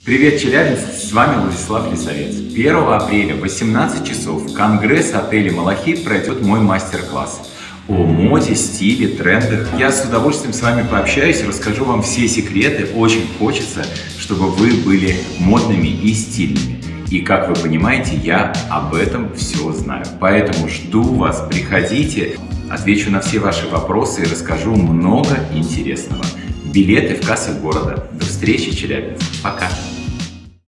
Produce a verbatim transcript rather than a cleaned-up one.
Привет, Челябинск! С вами Владислав Лисовец. первого апреля в восемнадцать часов в Конгресс-отеле «Малахит» пройдет мой мастер-класс о моде, стиле, трендах. Я с удовольствием с вами пообщаюсь, расскажу вам все секреты. Очень хочется, чтобы вы были модными и стильными. И, как вы понимаете, я об этом все знаю. Поэтому жду вас, приходите, отвечу на все ваши вопросы и расскажу много интересного. Билеты в кассах города. До встречи, Челябинск. Пока!